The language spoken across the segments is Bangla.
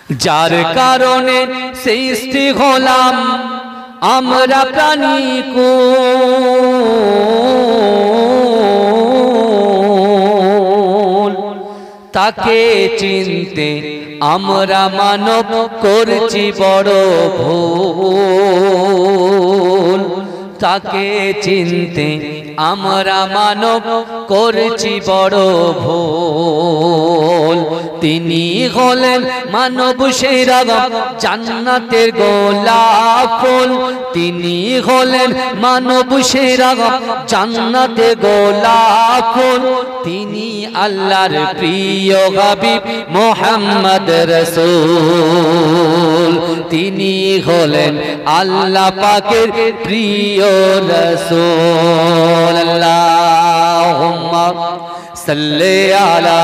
যার কারণে সৃষ্টি হলাম আমরা প্রাণী কুল, তাকে চিনতে আমরা মানব করছি বড় ভুল, তাকে চিনতে আমরা মানব করছি বড় ভুল। তিনি হলেন মানব সেরা জান্নাতের গোলাপ ফুল, তিনি হলেন মানব সেরা জান্নাতের গোলাপ ফুল। তিনি আল্লাহর প্রিয় হাবিব মুহাম্মদ রাসূল, তিনি হলেন আল্লাহ পাকের প্রিয় রাসূল। আল্লাহুম্মা সাল্লি আলা,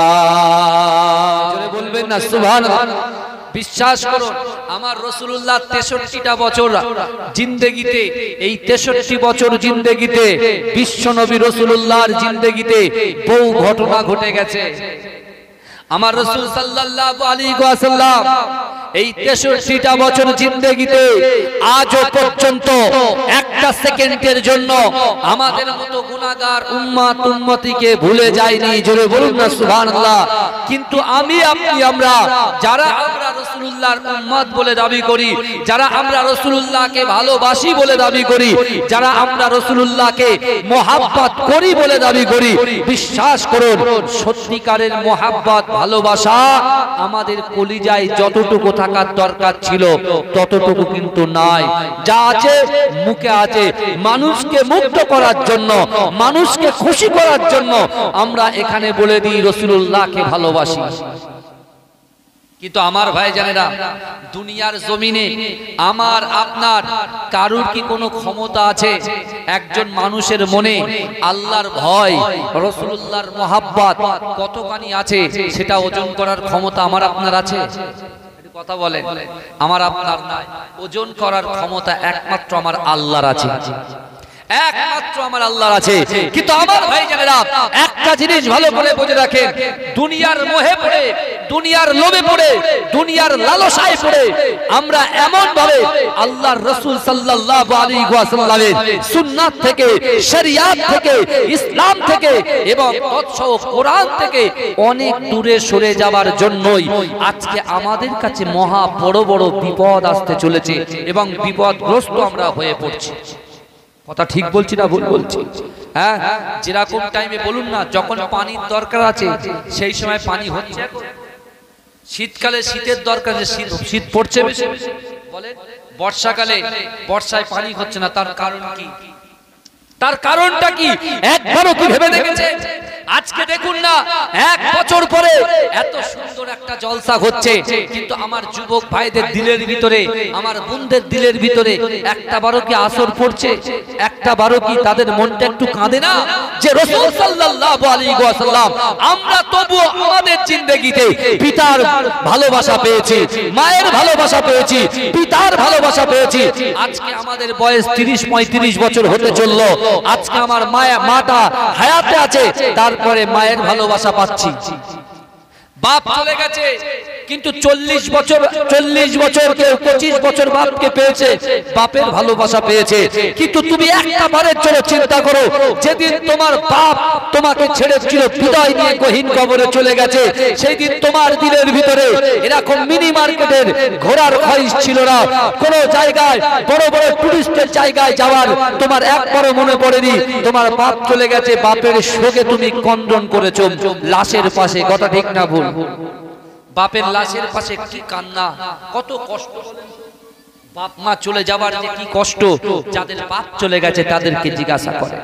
জোরে বলবেন না সুবহানাল্লাহ। বিশ্বাস করুন আমার রাসূলুল্লাহ 63টা বছর জিন্দেগিতে, এই 63 বছর জিন্দেগিতে বিশ্বনবী রাসূলুল্লাহর জিন্দেগিতে বহু ঘটনা ঘটে গেছে। আমার রাসূল সাল্লাল্লাহু আলাইহি ওয়াসাল্লাম এই 63টা বছর জিন্দেগিতে আজও পর্যন্ত একটা সেকেন্ডের জন্য আমাদের মতো গুনাহগার উম্মত উম্মতিকে ভুলে যায়নি। জোরে বলুন না সুবহানাল্লাহ। কিন্তু আমি আপনি আমরা যারা আমরা রাসূলুল্লাহর উম্মত বলে দাবি করি, যারা আমরা রাসূলুল্লাহকে ভালোবাসি বলে দাবি করি, যারা আমরা রাসূলুল্লাহকে মহব্বত করি বলে দাবি করি, বিশ্বাস করুন সত্যিকারের মহব্বত ভালোবাসা আমাদের কলিজায় যতটুকু থাকার দরকার ছিল ততটুকু কিন্তু নাই। যা আছে মুখে আছে, মানুষকে মুগ্ধ করার জন্য, মানুষকে খুশি করার জন্য আমরা এখানে বলে দিই রাসূলুল্লাহকে ভালোবাসি। কিন্তু আমার ভাই জানেরা, দুনিয়ার জমিনে আমার আপনার কারুর কি কোনো ক্ষমতা আছে একজন মানুষের মনে আল্লাহর ভয় রাসূলুল্লাহর মহব্বত কতখানি আছে সেটা ওজন করার ক্ষমতা আমার আপনার আছে? কথা বলেন, আমার আপনার নাই। ওজন করার ক্ষমতা একমাত্র আমার আল্লাহর আছে, একমাত্র আমার আল্লাহর আছে। কিন্তু আমার ভাই জানেরা একটা জিনিস ভালো করে বুঝে রাখেন, দুনিয়ার মোহে পড়ে, দুনিয়ার লোভে পড়ে, দুনিয়ার লালসায় পড়ে আমরা এমন ভাবে আল্লাহর রাসূল সাল্লাল্লাহু আলাইহি ওয়াসাল্লামের সুন্নাত থেকে, শরিয়াত থেকে, ইসলাম থেকে এবং তৎসহ কোরআন থেকে অনেক দূরে সরে যাবার জন্যই আজকে আমাদের কাছে মহা বড় বড় বিপদ আসতে চলেছে এবং বিপদগ্রস্ত আমরা হয়ে পড়ছি। কথা ঠিক বলছি না ভুল বলছি? হ্যাঁ, যেরকম টাইমে বলুন না যখন পানির দরকার আছে সেই সময় পানি হচ্ছে। শীতকালে শীতের দরকার, শীত পড়ছে বেশি, বলেন বর্ষাকালে বর্ষায় পানি হচ্ছে না, তার কারণ কি? তার কারণটা কি একবারও কি ভেবে দেখেছে? আজকে দেখুন না 1 বছর পরে এত সুন্দর একটা জলসা হচ্ছে, কিন্তু আমার যুবক ভাইদের দিলের ভিতরে, আমার বোনদের দিলের ভিতরে একটা বারো কি আসর পড়ছে? একটা বারো কি তাদের মনটা একটু কাঁদে না যে রাসূল সাল্লাল্লাহু আলাইহি ওয়াসাল্লাম আমরা তবু আমাদের জিন্দেগিতে পিতার ভালোবাসা পেয়েছি, মায়ের ভালোবাসা পেয়েছি, পিতার ভালোবাসা পেয়েছি। আজকে আমাদের বয়স 30-35 বছর হতে চললো, আজকে আমার মাটা হায়াতে আছে, তারপরে মায়ের ভালোবাসা পাচ্ছি। বাপ চলে গেছে কিন্তু 40 বছর কেউ 25 বছর বাপকে পেয়েছে, বাপের ভালোবাসা পেয়েছে। কিন্তু তুমি একটা বারের জন্য চিন্তা করো, যেদিন তোমার বাপ তোমাকে ছেড়ে ছিল বিদায় নিয়ে গহীন কবরে চলে গেছে, সেই দিন তোমার দিলের ভিতরে এরকম মিনি মার্কেটের ঘোরার খয়েশ ছিল না, কোনো জায়গায় বড় বড় টুরিস্টের জায়গায় যাওয়ার তোমার একবারও মনে পড়েনি। তোমার বাপ চলে গেছে, বাপের শোকে তুমি কন্দন করেছো লাশের পাশে। কথা ঠিক না ভুল? বাপের লাশের পাশে কি কান্না, কত কষ্ট। বাপ মা চলে যাবার যে কি কষ্ট, যাদের বাপ চলে গেছে তাদেরকে জিজ্ঞাসা করে।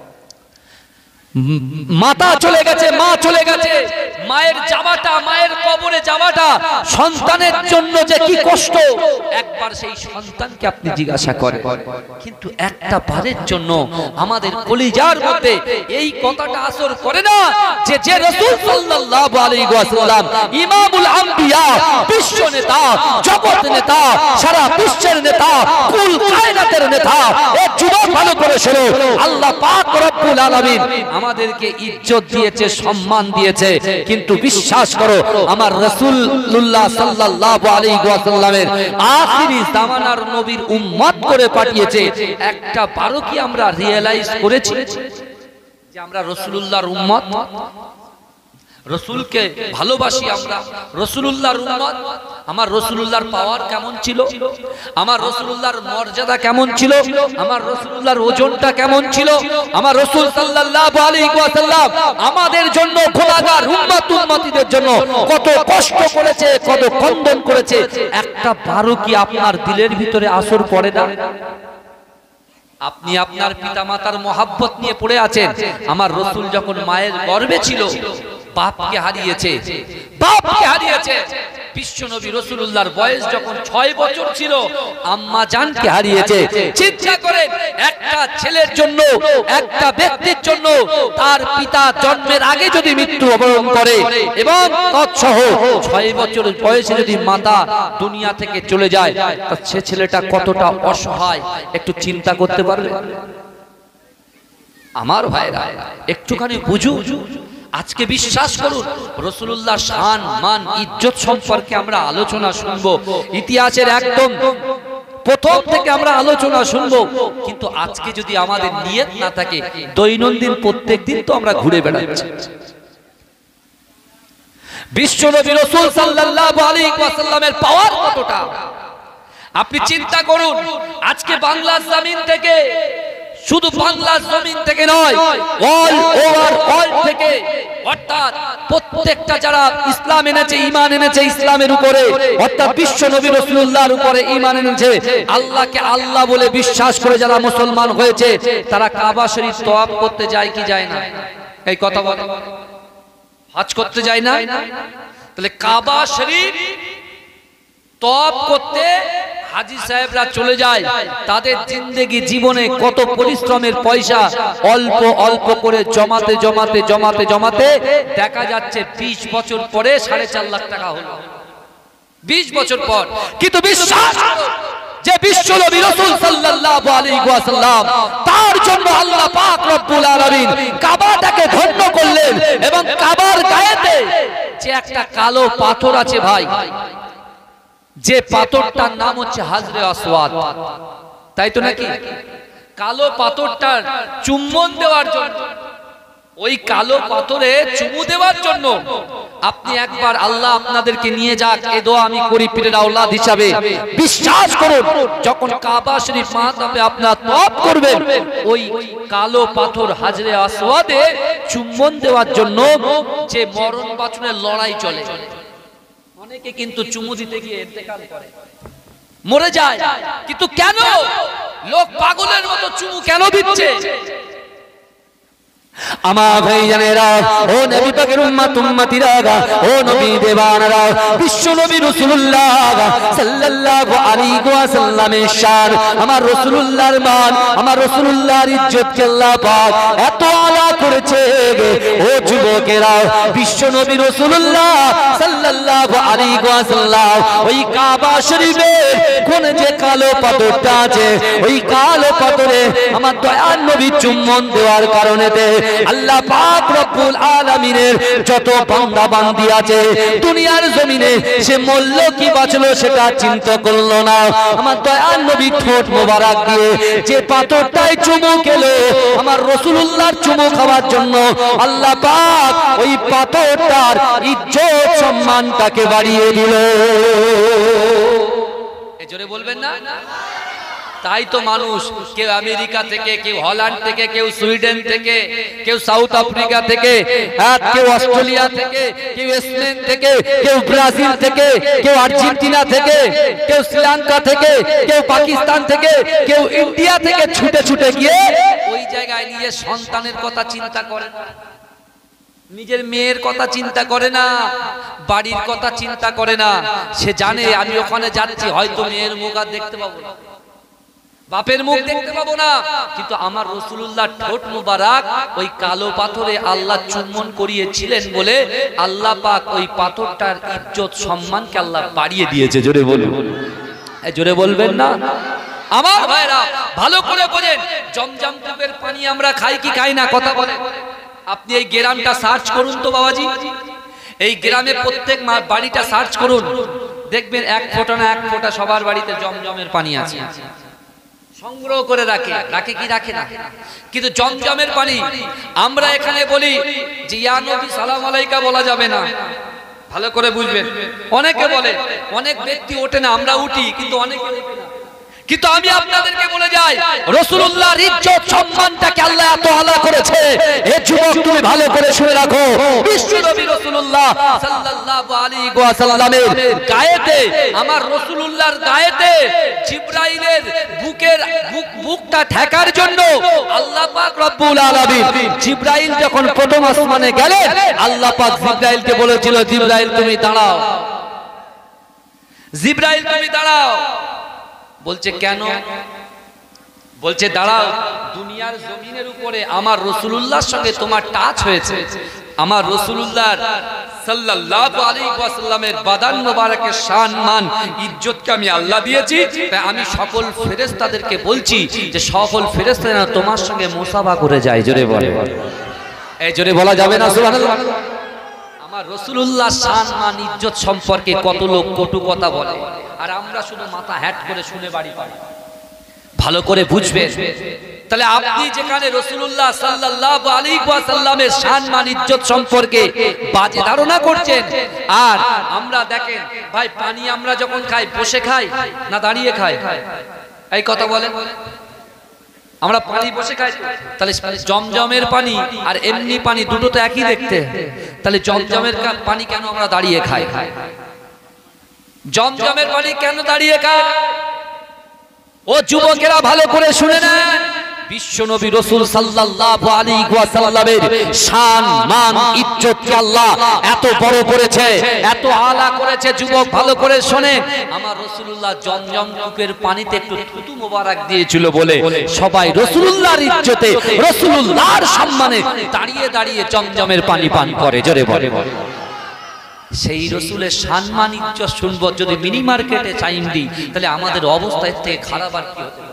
মাতা চলে গেছে, মা চলে গেছে, মায়ের যাওয়াটা, মায়ের কবরে যাওয়াটা সন্তানের জন্য যে কি কষ্ট, একবার সেই সন্তানকে আপনি জিজ্ঞাসা করেন। কিন্তু একটা বারের জন্য আমাদের কলিজার মধ্যে এই কথাটা আসর করে না যে রাসূল সাল্লাল্লাহু আলাইহি ওয়াসাল্লাম ইমামুল আম্বিয়া, বিশ্ব নেতা, জগৎ নেতা, সারা বিশ্বের নেতা, কুল কায়নাতের নেতা। এই যুবক ভালো করে শোনো, আল্লাহ পাক রব্বুল আলামিন আমাদেরকে ইজ্জত দিয়েছে, সম্মান দিয়েছে, কিন্তু বিশ্বাস করো আমার রাসূলুল্লাহ সাল্লাল্লাহু আলাইহি ওয়াসাল্লামের আখিরি জামানার নবীর উম্মত করে পাঠিয়েছে, একটা বারো কি আমরা রিয়েলাইজ করেছি যে আমরা রাসূলুল্লাহর উম্মত? রসুলকে ভালোবাসি আমরা, রাসূলুল্লাহর উম্মত। আমার রাসূলুল্লাহর পাওয়ার কেমন ছিল, আমার রাসূলুল্লাহর মর্যাদা কেমন ছিল, আমার রাসূলুল্লাহর ওজনটা কেমন ছিল, আমার রাসূল সাল্লাল্লাহু আলাইহি ওয়াসাল্লাম আমাদের জন্য গুনাহগার উম্মতীদের জন্য কত কষ্ট করেছে, কত কন্দন করেছে, একটা বারো কি আপনার দিলের ভিতরে আসর পড়ে না? আপনি আপনার পিতামাতার মহাব্বত নিয়ে পড়ে আছেন। আমার রাসূল যখন মায়ের গর্ভে ছিল বাপকে হারিয়েছে, বাপকে হারিয়েছে। বিশ্বনবী রাসূলুল্লাহর বয়স যখন 6 বছর ছিল আম্মা জানকে হারিয়েছে। চিন্তা করেন, একটা ছেলের জন্য, একটা ব্যক্তির জন্য তার পিতা জন্মের আগে যদি মৃত্যুবরণ করে এবং তৎসহ 6 বছর বয়সে যদি মাতা দুনিয়া থেকে চলে যায়, তা সে ছেলেটা কতটা অসহায় একটু চিন্তা করতে পারবে? আমার ভাইরা একটুখানি বুঝুন। আজকে বিশ্বাস করুন রাসূলুল্লাহর শান, মান, ইজ্জত সম্পর্কে আমরা আলোচনা শুনবো, ইতিহাসের একদম প্রথম থেকে আমরা আলোচনা শুনবো, কিন্তু আজকে যদি আমাদের নিয়ত না থাকে, দৈনন্দিন প্রত্যেকদিন তো আমরা ঘুরে বেড়াচ্ছি। বিশ্বনবী রাসূল সাল্লাল্লাহু আলাইহি ওয়াসাল্লামের পাওয়ার কতটা আপনি চিন্তা করুন। আজকে বাংলার জমিন থেকে, শুধু বাংলার জমিন থেকে নয়, অল ওভার ওয়ার্ল্ড থেকে, অর্থাৎ প্রত্যেকটা যারা ইসলাম এনেছে, ঈমান এনেছে ইসলামের উপরে, অর্থাৎ বিশ্ব নবী রাসূলুল্লাহর উপরে ঈমান এনেছে, আল্লাহকে আল্লাহ বলে বিশ্বাস করে যারা মুসলমান হয়েছে, তারা কাবা শরীফ তওয়াফ করতে যায় কি যায় না? এই কথা বলে, হজ করতে যায় না? তাহলে কাবা শরীফ তওয়াফ করতে হাজী সাহেবরা চলে যায়, তাদের জিন্দেগি জীবনে কত পরিশ্রমের পয়সা অল্প অল্প করে জমাতে জমাতে জমাতে জমাতে দেখা যাচ্ছে 20 বছর পরে 4.5 লাখ টাকা হলো, 20 বছর পর। কিন্তু বিশ্বাস যে বিশ্ব নবী রাসূল সাল্লাল্লাহু আলাইহি ওয়াসাল্লাম, তার জন্য আল্লাহ পাক রব্বুল আলামিন কাবাটাকে ধন্য করলেন, এবং কাবার গায়েতে যে একটা কালো পাথর আছে ভাই, যে পাথরটার নাম হচ্ছে হাজরে আসওয়াদ, তাই তো নাকি? কালো পাথরটার চুম্বন দেওয়ার জন্য, ওই কালো পাথরে চুমু দেওয়ার জন্য আপনি একবার আল্লাহ আপনাদেরকে নিয়ে যাক, এই দোয়া আমি করি পীরের আওলাদ হিসাবে। বিশ্বাস করুন, যখন কাবা শরীফ মাতাবে আপনারা তওয়াফ করবেন, ওই কালো পাথর হাজরে আসওয়াদে চুম্বন দেওয়ার জন্য যে মরণ বাঁচনের লড়াই চলে, অনেকে কিন্তু চুমু দিতে গিয়ে ইন্তেকাল করে, মরে যায়। কিন্তু কেন লোক পাগলের মতো চুমু কেন দিচ্ছে? আমার ভাইজানেরা, ও নবী পাকের উম্মত উম্মতিরা, ও নবী দেবানরা, বিশ্ব নবী রাসূলুল্লাহ সাল্লাল্লাহু আলাইহি ওয়াসাল্লামের শান, আমার রাসূলুল্লাহর মান, আমার রাসূলুল্লাহর ইজ্জতকে আল্লাহ পাক এত আলা করেছে। ও যুবকেরা, বিশ্ব নবী রাসূলুল্লাহ সাল্লাল্লাহু আলাইহি ওয়াসাল্লাম ওই কাবা শরীফের কোণে যে কালো পাথরটা আছে, ওই কালো পাথরে আমার দয়ার নবী চুম্বন দেওয়ার কারণেতে আল্লাহ পাক রব্বুল আলামিনের যত বান্দা বান্দি আছে দুনিয়ার জমিনে, সে মরল কি বাঁচলো সেটা চিন্তা করলো না। আমার দয়ার নবী ঠোঁট মোবারক দিয়ে যে পাথরটাই চুমু খেলো, আমার রাসূলুল্লাহর চুমু খাওয়ার জন্য আল্লাহ পাক ওই পাথরটার ইজ্জত সম্মানটাকে বাড়িয়ে দিল। এই জোরে বলবেন না? তাই তো মানুষ, কেউ আমেরিকা থেকে, কেউ হল্যান্ড থেকে, কেউ সুইডেন থেকে, কেউ সাউথ আফ্রিকা থেকে, কেউ অস্ট্রেলিয়া থেকে, কেউ স্পেন থেকে, কেউ ব্রাজিল থেকে, কেউ আর্জেন্টিনা থেকে, কেউ শ্রীলঙ্কা থেকে, কেউ পাকিস্তান থেকে, কেউ ইন্ডিয়া থেকে ছুটে ছুটে গিয়ে ওই জায়গায় নিজের সন্তানের কথা চিন্তা করে না, নিজের মেয়ের কথা চিন্তা করে না, বাড়ির কথা চিন্তা করে না। সে জানে আমি ওখানে যাচ্ছি, হয়তো মেয়ের মুখ আর দেখতে পাবো না, বাপের মুখ দেখতে পাবো না, কিন্তু আমার রাসূলুল্লাহ ঠোঁট মুবারক ওই কালো পাথরে আল্লাহ চুম্বন করিয়েছিলেন বলে আল্লাহ পাক ওই পাথরটার ইজ্জত সম্মানকে আল্লাহ বাড়িয়ে দিয়েছে। জোরে বলুন, জোরে বলবেন না? আমার ভাইরা ভালো করে বোঝেন, জমজম কূপের পানি আমরা খাই কি খাই না? কথা বলে আপনি এই গ্রামটা সার্চ করুন তো বাবাজি, এই গ্রামে প্রত্যেক বাড়িটা সার্চ করুন, দেখবেন এক ফোঁটা না এক ফোঁটা সবার বাড়িতে জমজমের পানি আছে, সংগ্রহ করে রাখে, রাখে কি রাখে না। কিন্তু জমজমের পানি আমরা এখানে বলি যে ইয়া নবী সালাম আলাইকা বলা যাবে না, ভালো করে বুঝবেন। অনেকে বলে, অনেক ব্যক্তি ওঠে না, আমরা উঠি কিন্তু অনেকে ওঠে না। কিন্তু আমি আপনাদেরকে বলে যাই, রাসূলুল্লাহর ইজ্জত সম্মানটাকে আল্লাহ এত আলা করেছে, এই যুবক তুমি ভালো করে শুনে রাখো, বিশ্বনবী রাসূলুল্লাহ সাল্লাল্লাহু আলাইহি ওয়াসাল্লামের গায়েতে, আমার রাসূলুল্লাহর গায়েতে জিবরাইলের বুকটা ঠেকার জন্য আল্লাহ পাক রব্বুল আলামিন, জিবরাইল যখন প্রথম আসমানে গেলেন, আল্লাহ পাক জিবরাইলকে বলেছিল, জিবরাইল তুমি দাঁড়াও, জিবরাইল তুমি দাঁড়াও। বলছে কেন? বলছে দাঁড়াও, দুনিয়ার জমিনের উপরে আমার রাসূলুল্লাহর সঙ্গে তোমার টাচ হয়েছে, আমার রাসূলুল্লাহর সাল্লাল্লাহু আলাইহি ওয়াসাল্লামের বাদান মোবারকের শান মান ইজ্জতকে আমি আল্লাহ দিয়েছি, তাই আমি সকল ফেরেশতাদেরকে বলছি যে সকল ফেরেশতারা তোমার সঙ্গে মুসাফা করে যায়। জোরে বলে, এই জোরে বলা যাবে না সুবহানাল্লাহ। আমার রাসূলুল্লাহর শান মান ইজ্জত সম্পর্কে কত লোক কটু কথা বলে, আর আমরা শুধু মাথা হ্যাট করে শুনে বাড়ি পাই। ভালো করে বুঝবেন, তাহলে আপনি যেখানে রাসূলুল্লাহ সাল্লাল্লাহু আলাইহি ওয়াসাল্লামের শান মান ইজ্জত সম্পর্কে বাজে ধারণা করছেন, আর আমরা দেখেন ভাই, পানি আমরা যখন খাই বসে খাই না দাঁড়িয়ে খাই? এই কথা বলেন, আমরা পানি বসে খাই, তাহলে জমজমের পানি আর এমনি পানি দুটো তো একই দেখতে, তাহলে জমজমের পানি কেন আমরা দাঁড়িয়ে খাই? জমজমের পানি কেন দাঁড়িয়ে খায়? ও যুবকেরা ভালো করে শুনে নেন, বিশ্বনবী রাসূল সাল্লাল্লাহু আলাইহি ওয়াসাল্লামের শান মান ইজ্জতকে আল্লাহ এত বড় করেছে, এত আলা করেছে। যুবক ভালো করে শুনেন, আমার রাসূলুল্লাহ জমজম কূপের পানিতে একটু থুতু মোবারক দিয়েছিল বলে সবাই রাসূলুল্লাহর ইজ্জতে, রাসূলুল্লাহর সম্মানে দাঁড়িয়ে দাঁড়িয়ে জমজমের পানি পান করে। জোরে বলে, সেই রসুলের সম্মান ইজ্জত শুনবো যদি মিনি মার্কেটে চাইম দিই, তাহলে আমাদের অবস্থা এর থেকে খারাপ আর কি হতে পারে?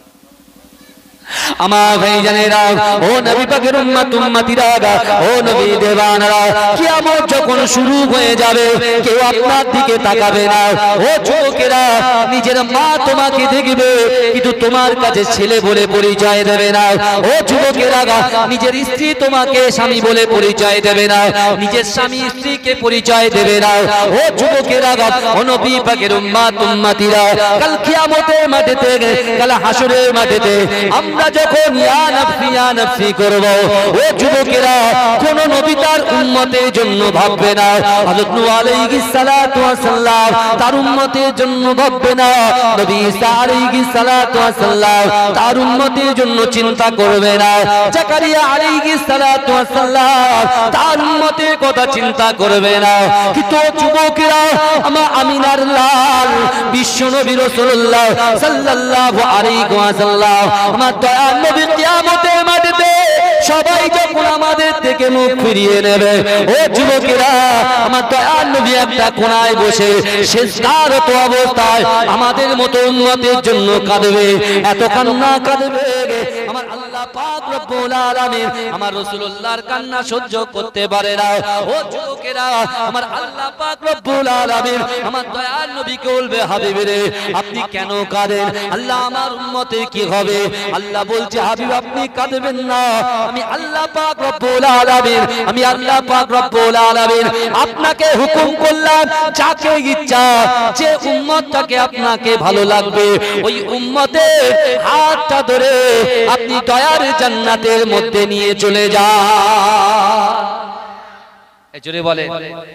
আমার ভাইজানেরা, ও নবী পাকের উম্মত উম্মতিরা, ও নবী দেওয়ানরা, কিয়ামত যখন শুরু হয়ে যাবে কেউ আপনার দিকে তাকাবে না। ও যুবকেরা, নিজের মা তোমাকে দেখবে কিন্তু তোমার কাছে ছেলে বলে পরিচয় দেবে না। ও যুবকেরা, নিজের স্ত্রী তোমাকে স্বামী বলে পরিচয় দেবে না, নিজের স্বামী স্ত্রীকে পরিচয় দেবে না। ও যুবকেরা, ও নবী পাকের উম্মত উম্মতিরা, কাল কিয়ামতের মাঠেতে, কাল হাসরের মাঠেতে আমরা যখন ইয়া নফসি ইয়া নফসি করব, ও যুবকেরা, কোন নবী তার উম্মতের জন্য ভাববে না, হযরত নূহ আলাইহিস সালাতু ওয়াস সালাম তার উম্মতের জন্য ভাববে না, নবী ঈসা আলাইহিস সালাতু ওয়াস সালাম তার উম্মতের জন্য চিন্তা করবে না, জাকারিয়া আলাইহিস সালাতু ওয়াস সালাম তার উম্মতের কথা চিন্তা করবে না। কিন্তু যুবকেরা, আমার আমিনার লাল বিশ্বনবী রাসূলুল্লাহ সাল্লাল্লাহু আলাইহি ওয়াসাল্লাম, আমার দয়ার নবী কিয়ামতের মাঠে সবাই যখন আমাদের থেকে মুখ ফিরিয়ে নেবে, ও যুবকেরা, আমার দয়ার নবী একটা কোণায় বসে শেষকারত অবস্থায় আমাদের মতো উম্মতের জন্য কাঁদবে, এত কান্না কাঁদবে, আমার আল্লাহ পাক রব্বুল আলামিন আমার রাসূলুল্লাহর কান্না সহ্য করতে পারে না। ও যুবকেরা, আমার আল্লাহ পাক রব্বুল আলামিন আমার দয়ার নবীকে বলবে, হাবিব রে, আপনি কেন কাঁদেন? আল্লাহ, আমার উম্মতের কি হবে? আল্লাহ বলছে, হাবিব আপনি কাঁদবেন না, আমি আল্লাহ পাক রব্বুল আলামিন, আমি আল্লাহ পাক রব্বুল আলামিন আপনাকে হুকুম করলাম, যাকে ইচ্ছা যে উম্মতটাকে আপনাকে ভালো লাগবে ওই উম্মতের হাতটা ধরে আপনি দয়ার জান্নাতের মধ্যে নিয়ে চলে যান। এই জোরে বলে,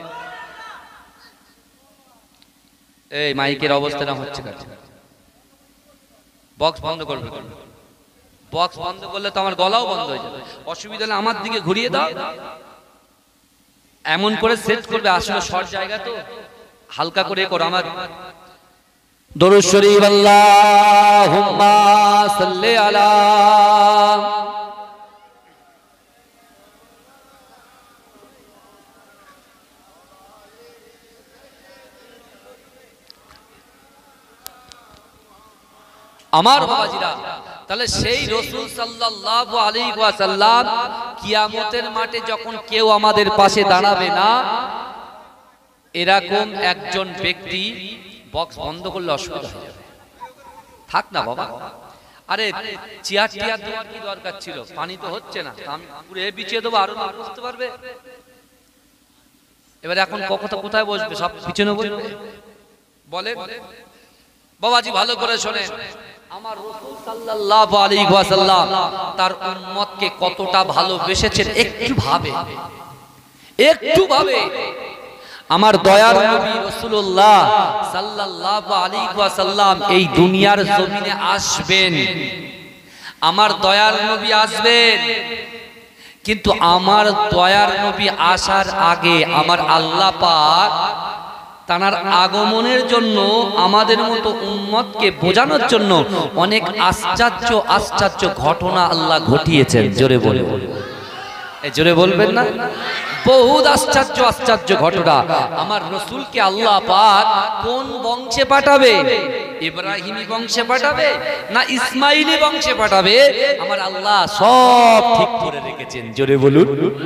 এই মাইকের অবস্থা না হচ্ছে, বক্স বন্ধ করবে, বক্স বন্ধ করলে তো আমার গলাও বন্ধ হয়ে যাবে, অসুবিধা হলে আমার দিকে ঘুরিয়ে দাও, এমন করে সেট করবে, আসলে শর্ট জায়গা তো হালকা করে করো। আমার দরুদ শরীফ, আল্লাহুম্মা সাল্লি আলা আমার বাবাজিরা, তাহলে সেই রাসূল সাল্লাল্লাহু আলাইহি ওয়াসাল্লাম কিয়ামতের মাঠে যখন কেউ আমাদের পাশে দাঁড়াবে না, এরকম একজন ব্যক্তি, বক্স বন্ধ করলে অসুবিধা হয়ে যাবে, থাক না বাবা, আরে চেয়ার টিয়ার দেওয়ার কি দরকার ছিল, পানি তো হচ্ছে না, আমি পুরো বিছিয়ে দেবো, আরো বুঝতে পারবে। এবার এখন কোথায় বসবে, সব পিছনে বসবে, বলে বাবাজি ভালো করে শোনেন, আমার রাসূল সাল্লাল্লাহু আলাইহি ওয়াসাল্লাম তার উম্মতকে কতটা ভালোবেসেছেন একটু ভাবে। আমার দয়ার নবী রাসূলুল্লাহ সাল্লাল্লাহু আলাইহি ওয়াসাল্লাম এই দুনিয়ার জমিনে আসবেন, আমার দয়ার নবী আসবেন, কিন্তু আমার দয়ার নবী আসার আগে আমার আল্লাহ পাক তার আগমনের জন্য আমাদের মতো উম্মতকে বোঝানোর জন্য অনেক আশ্চর্য ঘটনা আল্লাহ ঘটিয়েছেন। জোরে বলে, জোরে বলবেন না? বহুত আশ্চর্য ঘটনা। আমার রাসূলকে আল্লাহ পাক কোন বংশে পাঠাবে? ইব্রাহিমী বংশে পাঠাবে না ইসমাইলি বংশে পাঠাবে? আমার আল্লাহ সব ঠিক করে রেখেছেন। জোরে বলুন।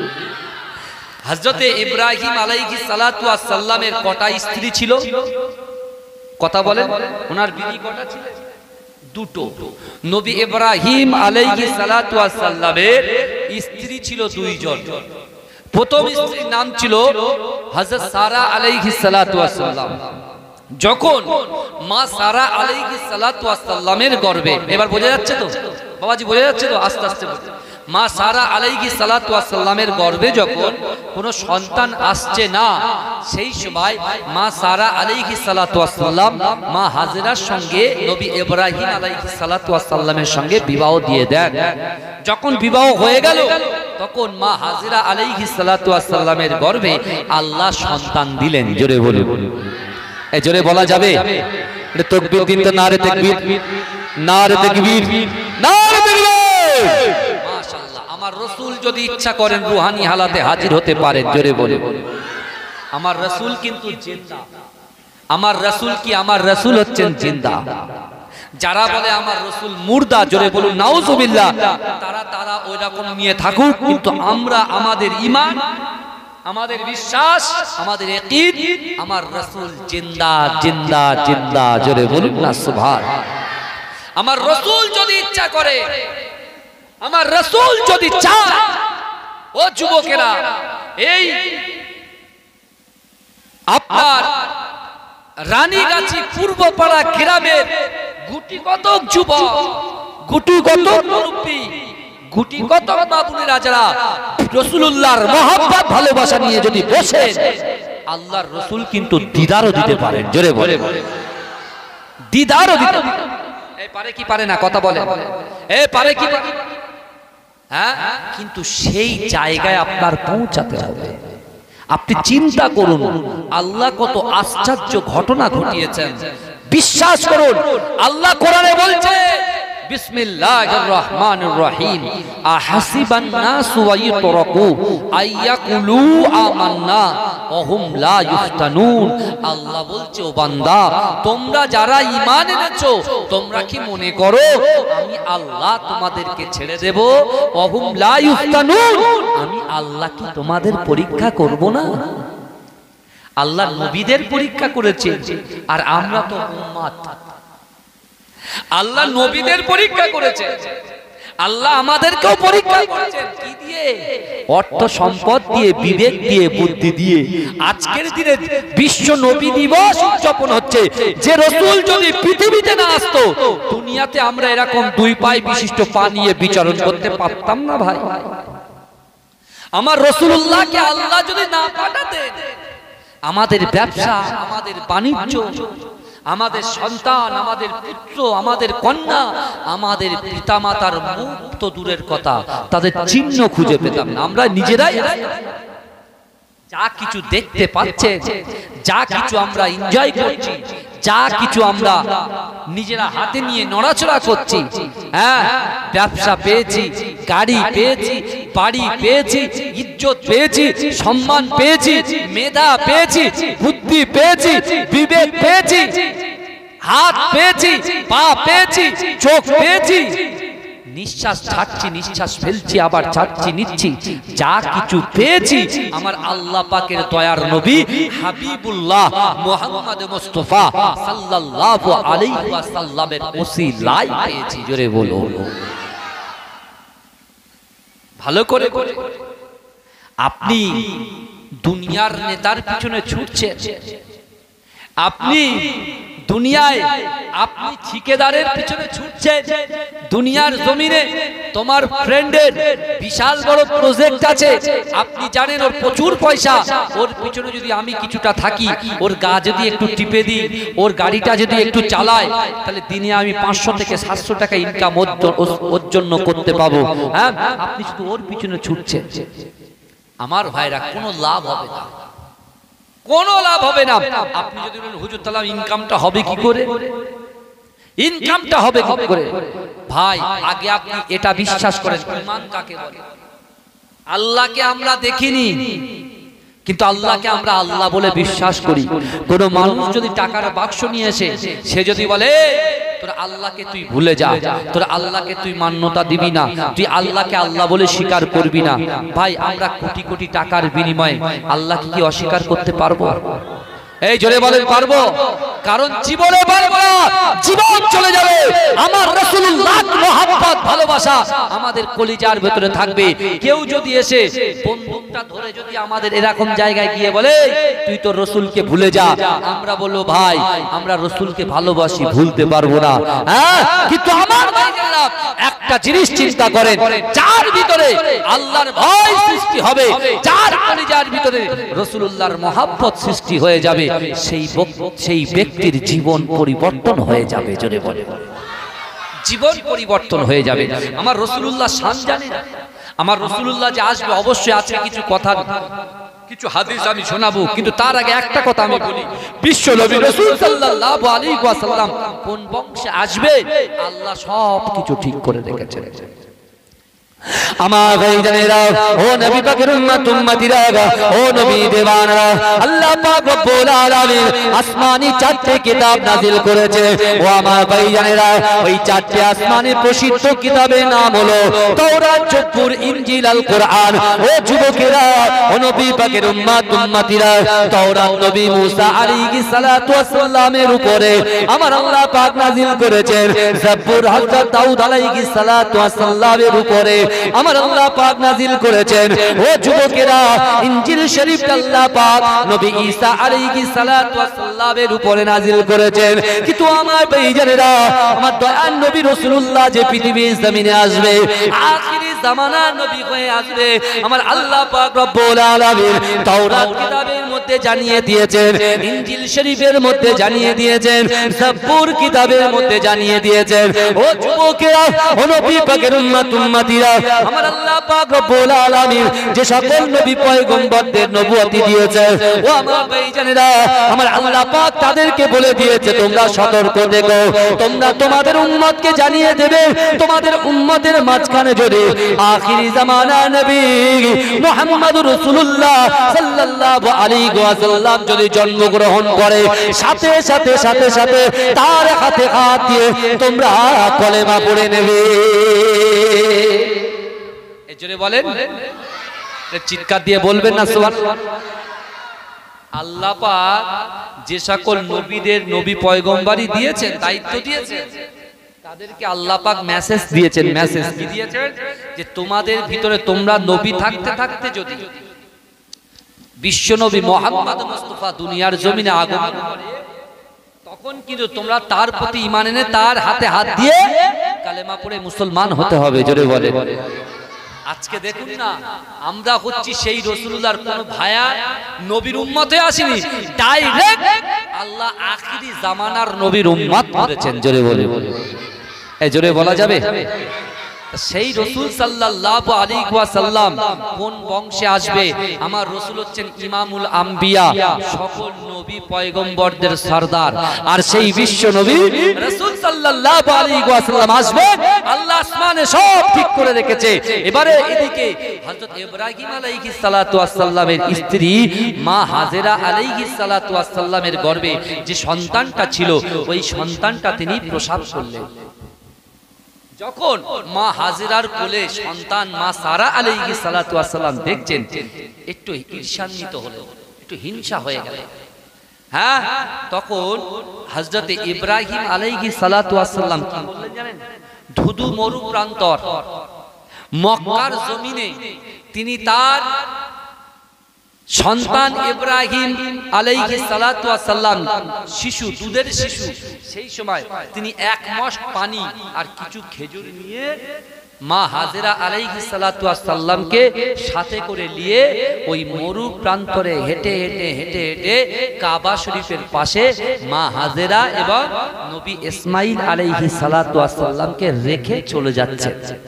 হযরতে ইব্রাহিম আলাইহিস সালাতু ওয়াস সালামের কটা স্ত্রী ছিল? কথা বলেন, ওনার বিবি কটা ছিল? দুটো। নবী ইব্রাহিম আলাইহিস সালাতু ওয়াস সালামের স্ত্রী ছিল দুইজন। প্রথম স্ত্রীর নাম ছিল হযরত সারা আলাইহিস সালাতু ওয়াস সালাম। যখন মা সারা আলাইহিস সালাতু ওয়াস সালামের গর্ভে, এবার বোঝা যাচ্ছে তো বাবাজি, বোঝা যাচ্ছে তো? আস্তে আস্তে মা সারা আলাইহিস সালাতু ওয়াস সালামের গর্ভে যখন কোনো সন্তান আসছে না, সেই সময় মা সারা আলাইহিস সালাতু ওয়াস সালাম মা হাজেরার সঙ্গে নবী ইব্রাহিম আলাইহিস সালাতু ওয়াস সালামের সঙ্গে বিবাহ দিয়ে দেন। যখন বিবাহ হয়ে গেল, তখন মা হাজেরা আলাইহিস সালাতু ওয়াস সালামের গর্ভে আল্লাহ সন্তান দিলেন। জোরে বলুন, এই জোরে বলা যাবে? এটা তাকবীর দিন তো, নারে তাকবীর, নারে তাকবীর, নারে তাকবীর। মাশাআল্লাহ। আমার রাসূল যদি ইচ্ছা করেন রূহানি হালাতে হাজির হতে পারেন। জোরে বলে, আমার রাসূল কিন্তু জিন্দা। আমার রাসূল কি? আমার রাসূল হচ্ছেন জিন্দা। যারা বলে আমার রাসূল মুর্দা, জোরে বলুন নাউজুবিল্লাহ, তারা ওই রকম নিয়ে থাকুক, কিন্তু আমরা আমাদের ঈমান, আমাদের বিশ্বাস, আমাদের ইয়াকিন, আমার রাসূল জিন্দা জিন্দা জিন্দা। জোরে বলুন না সুবহানাল্লাহ। আমার রাসূল যদি ইচ্ছা করে, আমার রাসূল যদি চায়, ও যুবকেরা, এই আপনার রানীগাছি পূর্বপাড়া গ্রামের গুটি কতক যুবক, গুটি কতক মুরব্বী, গুটি কতক বাবুনেরা যারা রাসূলুল্লাহর মহব্বত ভালোবাসা নিয়ে যদি বসে, আল্লাহর রাসূল কিন্তু দিদারও দিতে পারেন। জোরে বলে, দিদারও দিতে পারে কি পারে না? কথা বলে, পারে কি? হ্যাঁ, কিন্তু সেই জায়গায় আপনার পৌঁছাতে হবে। আপনি চিন্তা করুন, আল্লাহ কত আশ্চর্য ঘটনা ঘটিয়েছেন। বিশ্বাস করুন, আল্লাহ কোরআনে বলছে বিসমিল্লাহির রহমানির রহিম, আহাসিবান নাসু ওয়া ইতরাকু আইয়াকুলু আমান্না ওয়া হুম লা ইফতানুন। আল্লাহ বলছে, ও বান্দা, তোমরা যারা ঈমান এনেছো, তোমরা কি মনে করো আমি আল্লাহ তোমাদেরকে ছেড়ে দেব? ওয়া হুম লা ইফতানুন, আমি আল্লাহ কি তোমাদের পরীক্ষা করব না? আল্লাহ নবীদের পরীক্ষা করেছে, আর আমরা তো উম্মত। আল্লাহ নবীদের পরীক্ষা করেছে, আল্লাহ আমাদেরকেও পরীক্ষা করেছেন। কি দিয়ে? অর্থ সম্পদ দিয়ে, বিবেক দিয়ে, বুদ্ধি দিয়ে। আজকের দিনে বিশ্ব নবী দিবস উদযাপন হচ্ছে। যে রাসূল যদি পৃথিবীতে না আসতো, দুনিয়াতে আমরা এরকম দুই পায়ে বিশিষ্ট পা নিয়ে বিচরণ করতে পারতাম না ভাই। আমার রাসূলুল্লাহকে আল্লাহ যদি না পাঠাতেন, আমাদের ব্যবসা, আমাদের বাণিজ্য, আমাদের সন্তান, আমাদের পুত্র, আমাদের কন্যা, আমাদের পিতামাতার মুখ তো দূরের কথা, তাদের চিহ্ন খুঁজে পেতাম না। আমরা নিজেরাই যা কিছু দেখতে পাচ্ছে, যা কিছু আমরা এনজয় করছি, যা কিছু আমরা নিজেরা হাতে নিয়ে নড়াচড়া করছি, হ্যাঁ, ব্যবসা পেয়েছি, গাড়ি পেয়েছি, বাড়ি পেয়েছি, ইজ্জত পেয়েছি, সম্মান পেয়েছি, মেধা পেয়েছি, বুদ্ধি পেয়েছি, বিবেক পেয়েছি, হাত পেয়েছি, পা পেয়েছি, চোখ পেয়েছি, নিঃশ্বাস ছাড়ছি, নিঃশ্বাস ফেলছি, আবার ছাড়ছি, নিচ্ছি, যা কিছু পেয়েছি আমার আল্লাহ পাকের দয়ার নবী হাবিবুল্লাহ মুহাম্মদ মুস্তাফা সাল্লাল্লাহু আলাইহি ওয়াসাল্লামের ওসিলায় পেয়েছি। জোরে বলো। ভালো করে আপনি দুনিয়ার নেতার পিছনে ছুটছেন, আপনি দুনিয়ায় আপনি ঠিকাদারের পিছনে ছুটছেন, দুনিয়ার জমিনে তোমার ফ্রেন্ডের বিশাল বড় প্রজেক্ট আছে, আপনি জানেন ওর প্রচুর পয়সা, ওর পিছনে যদি আমি কিছুটা থাকি, ওর গা যদি একটু টিপে দিই, ওর গাড়িটা যদি একটু চালায়, তাহলে দিনে আমি 500 থেকে 700 টাকা ইনকাম ওর জন্য করতে পাবো। হ্যাঁ, আপনি শুধু ওর পিছনে ছুটছেন। আমার ভাইরা কোনো লাভ হবে না, কোনো লাভ হবে না। আপনি যদি বলেন হুজুর তাহলে ইনকামটা হবে কি করে, ইনকামটা হবে কি করে? ভাই আগে আপনি এটা বিশ্বাস করেন ঈমান কাকে বলে। আল্লাহকে আমরা দেখিনি, কিন্তু আল্লাহকে আমরা আল্লাহ বলে বিশ্বাস করি। কোন মানুষ যদি টাকার বাক্স নিয়ে এসে সে যদি বলে তোরা আল্লাহকে তুই ভুলে যা, তোরা আল্লাহকে তুই মান্যতা দিবি না, তুই আল্লাহকে আল্লাহ বলে স্বীকার করবি না, ভাই আমরা কোটি কোটি টাকার বিনিময়ে আল্লাহকে কি অস্বীকার করতে পারবো? এই জোরে বলেন পারবো? কারণ জীবনে পারবো না, জীবন চলে যাবে। আমার রাসূলুল্লাহ মুহাব্বত ভালোবাসা আমাদের কলিজার ভেতরে থাকবে। কেউ যদি এসে বন্দুকটা ধরে যদি আমাদের এরকম জায়গায় গিয়ে বলে তুই তো রাসূলকে ভুলে যা, আমরা বলবো ভাই আমরা রাসূলকে ভালোবাসি, ভুলতে পারবো না। হ্যাঁ, কিন্তু আমার ভাইরা একটা জিনিস চিন্তা করেন, যার ভিতরে আল্লাহর ভয় সৃষ্টি হবে, যার কলিজার ভিতরে রাসূলুল্লাহর মুহাব্বত সৃষ্টি হয়ে যাবে, সেই ব্যক্তির জীবন পরিবর্তন হয়ে যাবে। জোরে বলে জীবন পরিবর্তন হয়ে যাবে। আমার রাসূলুল্লাহ শান জানেন, আমার রাসূলুল্লাহ যে আসবে অবশ্যই আছে কিছু কথা, কিছু হাদিস আমি শোনাবো, কিন্তু তার আগে একটা কথা আমি বলি, বিশ্ব নবী রাসূল সাল্লাল্লাহু আলাইহি ওয়াসাল্লাম কোন বংশে আসবে আল্লাহ সব কিছু ঠিক করে রেখেছেন। আমার ভাইজানেরা, ও নবী পাকের উম্মত উম্মতিরা, ও নবী দেওয়ানরা, আল্লাহ পাক রব্বুল আলামিন আসমানি 4টে কিতাব নাযিল করেছে। ও আমার ভাইজানেরা, ওই 4টে আসমানি প্রসিদ্ধ কিতাবের নাম হলো তাওরাত, জবুর, ইনজিল, আল কোরআন। ও যুবকেরা, ও নবী পাকের উম্মত উম্মতিরা, তাওরাত নবী মুসা আলাইহিস সালাতু ওয়াস সালামের উপরে আমার আল্লাহ পাক নাযিল করেছেন। জবুর হযরত দাউদ আলাইহিস সালাতু ওয়াস সালামের উপরে আমার আল্লাহ পাক নাযিল করেছেন। ও যুবকেরা, ইনজিল শরীফ আল্লাহ পাক নবী ঈসা আলাইহিস সালাতু ওয়াস সালামের উপরে নাযিল করেছেন। কিন্তু আমার ভাইজানেরা, আমার দয়ার নবী রাসূলুল্লাহ যে পৃথিবীর জমিনে আসবে, আখিরি জামানার নবী হয়ে আসবে, আমার আল্লাহ পাক রব্বুল আলামিন তাওরাত কিতাবের মধ্যে জানিয়ে দিয়েছেন, ইনজিল শরীফের মধ্যে জানিয়ে দিয়েছেন, জবুর কিতাবের মধ্যে জানিয়ে দিয়েছেন। ও যুবকেরা, ও নবী পাকের উম্মত উম্মতিরা, আমার আল্লাহ পাক রব্বুল আলামিন যে সকল নবী পয়গম্বরদের নবুয়তি দিয়েছেন, ও আমার ভাইজানেরা, আমার আল্লাহ পাক তাদেরকে বলে দিয়েছে তোমরা সতর্ক থেকো, তোমরা তোমাদের উম্মতকে জানিয়ে দেবে, তোমাদের উম্মতের মাঝখানে যদি আখিরি জামানা নবী মুহাম্মদুর রাসূলুল্লাহ সাল্লাল্লাহু আলাইহি ওয়াসাল্লাম যদি জন্মগ্রহণ করে, সাথে সাথে সাথে সাথে তার হাতে হাত দিয়ে তোমরা কলেমা পড়ে নেবে। জোরে বলেন, চিৎকার দিয়ে বলবেন না সুবহানাল্লাহ। আল্লাহ পাক যে সকল নবীদের নবী পয়গম্বরই দিয়েছেন, দায়িত্ব দিয়েছেন, তাদেরকে আল্লাহ পাক মেসেজ দিয়েছেন। মেসেজ কি দিয়েছেন? যে তোমাদের ভিতরে তোমরা নবী থাকতে থাকতে যদি বিশ্ব নবী মুহাম্মদ মুস্তাফা দুনিয়ার জমিনে আগমন করে, তখন কিন্তু তোমরা তার প্রতি ঈমান এনে তার হাতে হাত দিয়ে কালেমা পড়ে মুসলমান হতে হবে। জোরে বলে। আজকে দেখুন না, আমরা হচ্ছি সেই রাসূলুল্লাহর কোন ভায়া নবীর উম্মত হয়ে আসেনি, ডাইরেক্ট আল্লাহ আখিরি জামানার নবীর উম্মত করেছেন। জোরে বলে, এই জোরে বলা যাবে? সেই রাসূল সাল্লাল্লাহু আলাইহি ওয়াসাল্লাম কোন বংশে আসবে? আমার রাসূল হচ্ছেন ইমামুল আম্বিয়া, সকল নবী পয়গম্বরদের সরদার। আর সেই বিশ্ব নবী রাসূল সাল্লাল্লাহু আলাইহি ওয়াসাল্লাম আসবে, আল্লাহ আসমানে সব ঠিক করে রেখেছে। এবারে এদিকে হযরত ইব্রাহিম আলাইহিস সালাতু ওয়াস সালামের স্ত্রী মা হাজেরা আলাইহিস সালাতু ওয়াস সালামের গর্ভে যে সন্তানটা ছিল, ওই সন্তানটা তিনি প্রসব করলেন। যখন মা হাজেরার কোলে সন্তান মা সারা আলাইহিস সালাতু ওয়াস সালাম দেখছেন, একটু ঈর্ষান্বিত হলো, একটু হিংসা হয়ে গেল। হ্যাঁ, তখন হযরতে ইব্রাহিম আলাইহিস সালাতু ওয়াস সালাম কি বললেন জানেন? ধুধু মরু প্রান্তর মক্কার জমিনে তিনি তার সন্তান ইব্রাহিম আলাইহিস সালাতু ওয়াস সালাম, শিশু, দুধের শিশু, সেই সময় তিনি এক মশ পানি আর কিছু খেজুর নিয়ে মা হাজেরা আলাইহিস সালাতু ওয়াস সালামকে সাথে করে নিয়ে ওই মরু প্রান্তরে হেঁটে হেঁটে হেঁটে হেঁটে কাবা শরীফের পাশে মা হাজেরা এবং নবী ইসমাইল আলাইহিস সালাতু ওয়াস সালামকে রেখে চলে যাচ্ছে,